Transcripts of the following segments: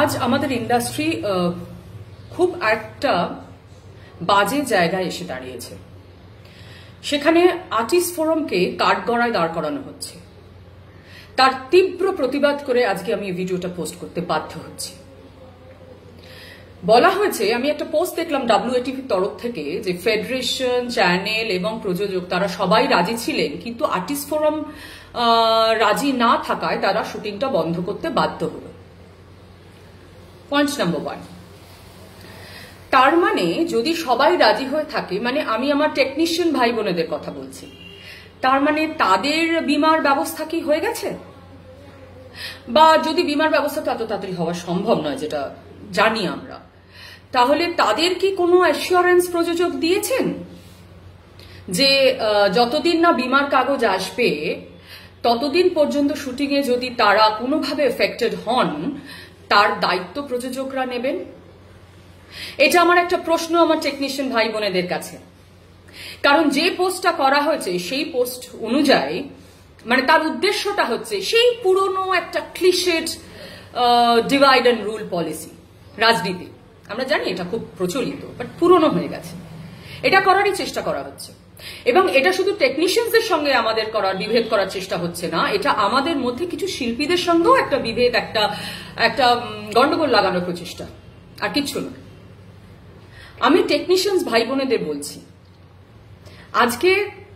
আজ আমাদের ইন্ডাস্ট্রি খুব একটা বাজে জায়গায় এসে দাঁড়িয়েছে। সেখানে আর্টিস্ট ফোরামকে কাঠগড়ায় দাঁড় করানো হচ্ছে। তার তীব্র প্রতিবাদ করে আজকে আমি এই ভিডিওটা পোস্ট করতে বাধ্য হচ্ছি। বলা হয়েছে, আমি একটা পোস্ট দেখলাম WATV তরফ থেকে, যে ফেডারেশন, চ্যানেল এবং প্রযোজক তারা সবাই রাজি ছিলেন, কিন্তু আর্টিস্ট ফোরাম রাজি না থাকায় তারা শুটিংটা বন্ধ করতে বাধ্য হল। পয়েন্ট নাম্বার 1, তার মানে যদি সবাই রাজি হয়ে থাকে, মানে আমি আমার টেকনিশিয়ান ভাই বোনেদের কথা বলছি, তার মানে তাদের বীমার ব্যবস্থা কি হয়ে গেছে? বা যদি বীমার ব্যবস্থা তো এত তাড়াতাড়ি হওয়া সম্ভব নয়, যেটা জানি আমরা, তাহলে তাদের কি কোনো অ্যাসিওরেন্স প্রযোজক দিয়েছেন যে যতদিন না বীমার কাগজ আসবে ততদিন পর্যন্ত শুটিংয়ে যদি তারা কোনোভাবে এফেক্টেড হন তার দায়িত্ব প্রযোজকরা নেবেন? এটা আমার একটা প্রশ্ন আমার টেকনিশিয়ান ভাই বোনেদের কাছে। কারণ যে পোস্টটা করা হয়েছে সেই পোস্ট অনুযায়ী, মানে তার উদ্দেশ্যটা হচ্ছে সেই পুরনো একটা cliched divide and rule policy রাজনীতি। আমরা জানি এটা খুব প্রচলিত, বাট পুরনো হয়ে গেছে। এটা করারই চেষ্টা করা হচ্ছে, এবং এটা শুধু টেকনিশিয়ানদের সঙ্গে আমাদের বিভেদ করার চেষ্টা হচ্ছে না, এটা আমাদের মধ্যে কিছু শিল্পীদের সঙ্গেও একটা বিভেদ, একটা গন্ডগোল লাগানোর প্রচেষ্টা, আর কিচ্ছু না। আমি টেকনিশিয়ানস ভাই বোনেদের বলছি, আজকে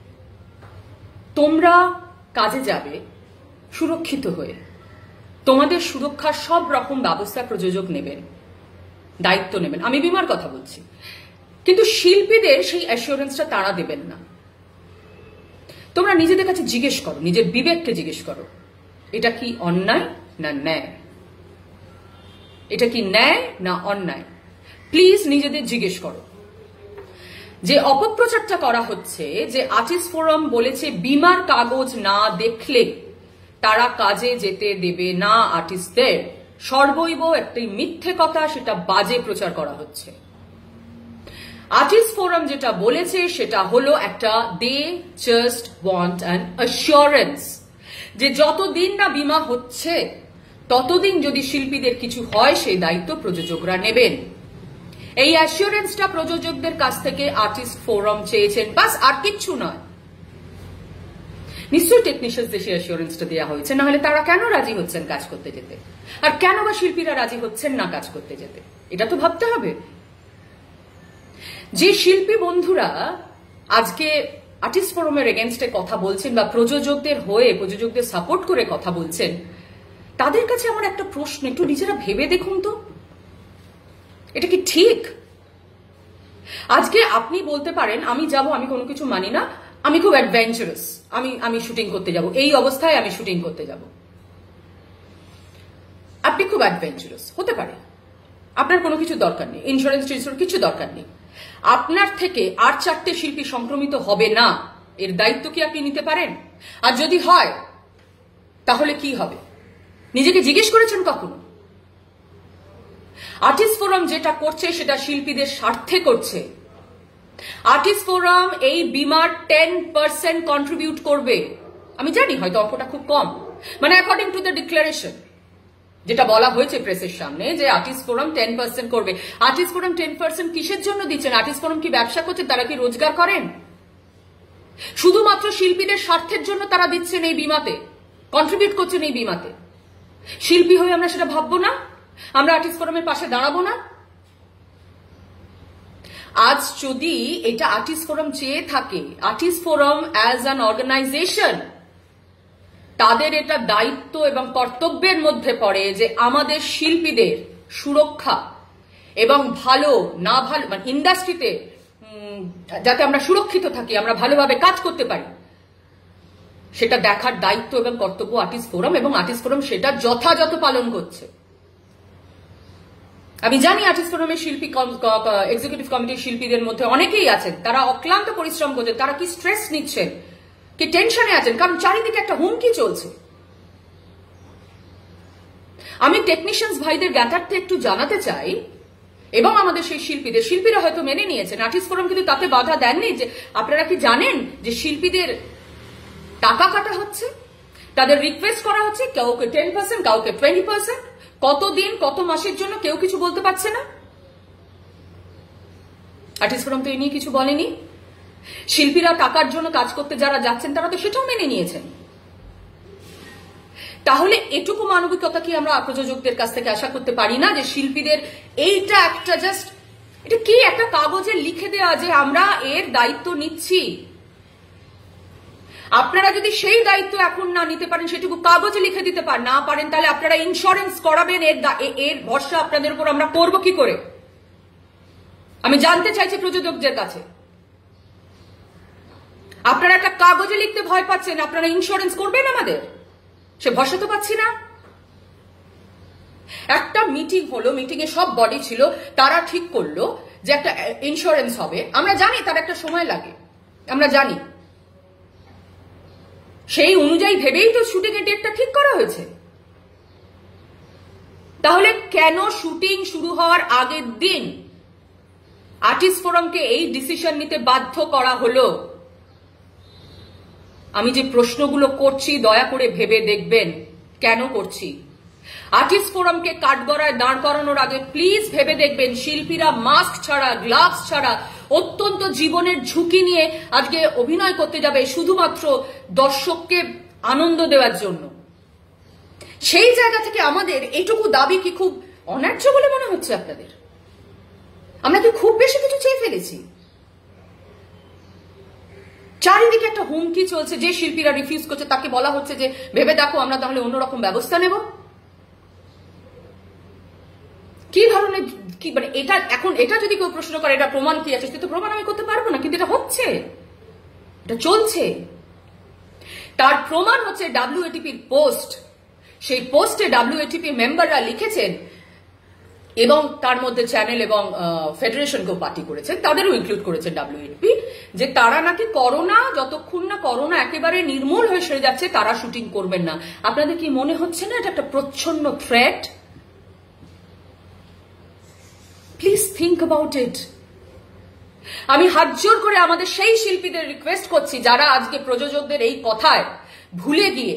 তোমরা কাজে যাবে সুরক্ষিত হয়ে, তোমাদের সুরক্ষার সব রকম ব্যবস্থা প্রযোজক নেবেন, দায়িত্ব নেবেন। আমি বীমার কথা বলছি, কিন্তু শিল্পীদের সেই অ্যাসিওরেন্সটা তারা দেবেন না। তোমরা নিজেদের কাছে জিজ্ঞেস করো, নিজের বিবেককে জিজ্ঞেস করো, এটা কি অন্যায় না ন্যায়? এটা কি ন্যায় না অন্যায়? প্লিজ নিজেদের জিজ্ঞেস করো। যে অপপ্রচারটা করা হচ্ছে, যে আর্টিস্ট ফোরাম বলেছে বীমার কাগজ না দেখলে তারা কাজে যেতে দেবে না আর্টিস্টদের, সর্বৈব একটি মিথ্যে কথা, সেটা বাজে প্রচার করা হচ্ছে। আর্টিস্ট ফোরাম যেটা বলেছে সেটা হলো একটা, they just want an assurance, যে যতদিন না বীমা হচ্ছে ততদিন যদি শিল্পীদের কিছু হয় সেই দায়িত্ব প্রযোজকরা নেবেন। এই অ্যাসিওরেন্সটা প্রযোজকদের কাছ থেকে আর্টিস্ট ফোরাম চেয়েছেন, বাস, আর কিচ্ছু নয়। নিশ্চয়ই টেকনিশিয়ানদের সেই অ্যাসিওরেন্সটা দেওয়া হয়েছে, না হলে তারা কেন রাজি হচ্ছেন কাজ করতে যেতে? আর কেন বা শিল্পীরা রাজি হচ্ছেন না কাজ করতে যেতে? এটা তো ভাবতে হবে। যে শিল্পী বন্ধুরা আজকে আর্টিস্ট ফোরামের এগেনস্টে কথা বলছেন বা প্রযোজকদের হয়ে, প্রযোজকদের সাপোর্ট করে কথা বলছেন, তাদের কাছে আমার একটা প্রশ্ন, একটু নিজেরা ভেবে দেখুন তো, এটা কি ঠিক? আজকে আপনি বলতে পারেন, আমি যাব, আমি কোনো কিছু মানি না, আমি খুব অ্যাডভেঞ্চারাস, আমি শুটিং করতে যাব, এই অবস্থায় আমি শুটিং করতে যাব। আপনি খুব অ্যাডভেঞ্চারাস হতে পারে, আপনার কোনো কিছু দরকার নেই, ইন্স্যুরেন্স কিছু দরকার নেই, আপনার থেকে আর 4টে শিল্পী সংক্রমিত হবে না, এর দায়িত্ব কি আপনি নিতে পারেন? আর যদি হয় তাহলে কি হবে? নিজেকে জিজ্ঞেস করেছেন কখনো? আর্টিস্ট ফোরাম যেটা করছে সেটা শিল্পীদের স্বার্থে করছে। আর্টিস্ট ফোরাম এই বীমার 10% কন্ট্রিবিউট করবে। আমি জানি হয়তো অঙ্কটা খুব কম, মানে অ্যাকর্ডিং টু দ্য ডিক্লারেশন যেটা বলা হয়েছে প্রেসের সামনে, যে আর্টিস্ট ফোরাম 10% করবে। আর্টিস্ট ফোরাম 10% কিসের জন্য দিচ্ছেন? আর্টিস্ট ফোরাম কি ব্যবসা করছে? তারা কি রোজগার করেন? শুধুমাত্র শিল্পীদের স্বার্থের জন্য তারা দিচ্ছেন এই বীমাতে, কন্ট্রিবিউট করছেন এই বীমাতে। শিল্পী হয়ে আমরা সেটা ভাববো না? আমরা আর্টিস্ট ফোরামের পাশে দাঁড়াবো না? আজ যদি এটা আর্টিস্ট ফোরাম চেয়ে থাকে, artist forum as an organisation, তাদের এটা দায়িত্ব এবং কর্তব্যের মধ্যে পড়ে যে আমাদের শিল্পীদের সুরক্ষা এবং ভালো না ভালো, মানে ইন্ডাস্ট্রিতে যাতে আমরা সুরক্ষিত থাকি, আমরা ভালোভাবে কাজ করতে পারি, সেটা দেখার দায়িত্ব এবং কর্তব্য আর্টিস্ট ফোরাম, এবং আর্টিস্ট ফোরাম সেটা যথাযথ পালন করছে। আমি জানি আর্টিস্ট ফোরামের শিল্পী, এক্সিকিউটিভ কমিটির শিল্পীদের মধ্যে অনেকেই আছেন, তারা অক্লান্ত পরিশ্রম করছেন, তারা কি স্ট্রেস নিচ্ছেন, কি টেনশনে আছেন, কারণ চারিদিকে একটা হুমকি চলছে। আমি টেকনিশিয়ানস ভাইদের জ্ঞাতার্থে একটু জানাতে চাই, এবং আমাদের সেই শিল্পীরা হয়তো মেনে নিয়েছেন, আর্টিস্ট ফোরাম কিন্তু তাতে বাধা দেননি, যে আপনারা কি জানেন যে শিল্পীদের টাকা কাটা হচ্ছে, তাদের রিকোয়েস্ট করা হচ্ছে, কাউকে 10%, কাউকে 20%, কতদিন কত মাসের জন্য কেউ কিছু বলতে পারছে না? আর্টিস্ট ফোরাম তো এই নিয়ে কিছু বলেনি। শিল্পীরা টাকার জন্য কাজ করতে যারা যাচ্ছেন তারা তো সেটাও মেনে নিয়েছেন। তাহলে এটুকু মানবিকতা কি আমরা প্রযোজকদের কাছ থেকে আশা করতে পারি না যে শিল্পীদের এইটা একটা জাস্ট এটা কি একটা কাগজে লিখে দেওয়া যে আমরা এর দায়িত্ব নিচ্ছি, আপনারা যদি সেই দায়িত্ব এখন না নিতে পারেন, সেটুকু কাগজে লিখে দিতে না পারেন, তাহলে আপনারা ইন্স্যুরেন্স করাবেন, এর ভরসা আপনাদের উপর আমরা করবো কি করে? আমি জানতে চাইছি প্রযোজকদের কাছে। আপনারা একটা কাগজে লিখতে ভয় পাচ্ছেন, আপনারা ইন্স্যুরেন্স করবেন আমাদের? সে ভরসা তো পাচ্ছি না। একটা মিটিং হলো, মিটিং এ সব বডি ছিল, তারা ঠিক করলো যে একটা ইন্স্যুরেন্স হবে। আমরা জানি তার একটা সময় লাগে, আমরা জানি, সেই অনুযায়ী ভেবেই তো শুটিং এর ডেটটা ঠিক করা হয়েছে। তাহলে কেন শুটিং শুরু হওয়ার আগের দিন আর্টিস্ট ফোরামকে এই ডিসিশন নিতে বাধ্য করা হলো? আমি যে প্রশ্নগুলো করছি দয়া করে ভেবে দেখবেন কেন করছি। আর্টিস্ট ফোরামকে কাঠগড়ায় দাঁড় করানোর আগে প্লিজ ভেবে দেখবেন শিল্পীরা মাস্ক ছাড়া, গ্লাভস ছাড়া অত্যন্ত জীবনের ঝুঁকি নিয়ে আজকে অভিনয় করতে যাবে শুধুমাত্র দর্শককে আনন্দ দেওয়ার জন্য। সেই জায়গা থেকে আমাদের এটুকু দাবি কি খুব অন্যায্য বলে মনে হচ্ছে আপনাদের? আমরা কি খুব বেশি কিছু চেয়ে ফেলেছি? চারিদিকে একটা হুমকি চলছে, যে শিল্পীরা রিফিউজ করছে তাকে বলা হচ্ছে যে ভেবে দেখো আমরা তাহলে অন্যরকম ব্যবস্থা নেব। কি ধরনের কি মানে এটা এখন এটা যদি কেউ প্রশ্ন করে এটা প্রমাণ কি আছে, সেটা প্রমাণ আমি করতে পারবো না, কিন্তু এটা হচ্ছে, এটা চলছে। তার প্রমাণ হচ্ছে ডাব্লিউএটিপির পোস্ট। সেই পোস্টে ডাব্লিউএটিপি মেম্বাররা লিখেছেন এবং তার মধ্যে চ্যানেল এবং ফেডারেশনকেও পার্টি করেছেন, তাদেরও ইনক্লুড করেছেন ডাব্লিউএটিপি, যে তারা নাকি করোনা যতক্ষণ না করোনা একেবারে নির্মূল হয়ে সেরে যাচ্ছে তারা শুটিং করবেন না। আপনাদের কি মনে হচ্ছে না এটা একটা প্রচ্ছন্ন threat? Please think about it. আমি হাত জোর করে আমাদের সেই শিল্পীদের রিকোয়েস্ট করছি যারা আজকে প্রযোজকদের এই কথায় ভুলে গিয়ে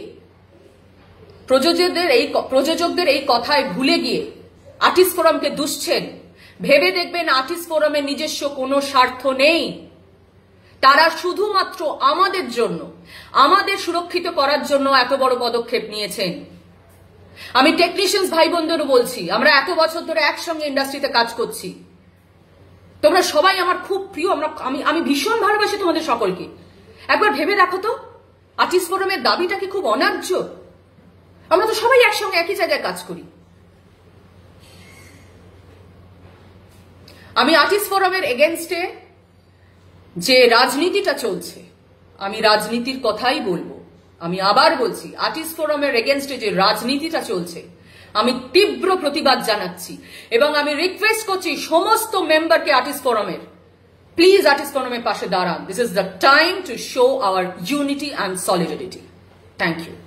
প্রযোজকদের এই কথায় ভুলে গিয়ে আর্টিস্ট ফোরামকে দুষছেন, ভেবে দেখবেন আর্টিস্ট ফোরামের নিজস্ব কোনো স্বার্থ নেই। তারা শুধুমাত্র আমাদের জন্য, আমাদের সুরক্ষিত করার জন্য এত বড় পদক্ষেপ নিয়েছেন। আমি টেকনিশিয়ানস ভাই বোনদেরও বলছি, আমরা এত বছর ধরে একসঙ্গে ইন্ডাস্ট্রিতে কাজ করছি, তোমরা সবাই আমার খুব প্রিয়, আমি ভীষণ ভালোবাসি তোমাদের সকলকে। একবার ভেবে দেখো তো আর্টিস্ট ফোরামের দাবিটা কি খুব অন্যায্য? আমরা তো সবাই একসঙ্গে একই জায়গায় কাজ করি। আমি আর্টিস্ট ফোরামের এগেনস্টে যে রাজনীতিটা চলছে, আমি রাজনীতির কথাই বলবো। আমি আবার বলছি, আর্টিস্ট ফোরামের এগেনস্টে যে রাজনীতিটা চলছে আমি তীব্র প্রতিবাদ জানাচ্ছি এবং আমি রিকোয়েস্ট করছি সমস্ত মেম্বারকে আর্টিস্ট ফোরামের, প্লিজ আর্টিস্ট ফোরামের পাশে দাঁড়ান। This is the time to show our unity and solidarity. Thank you.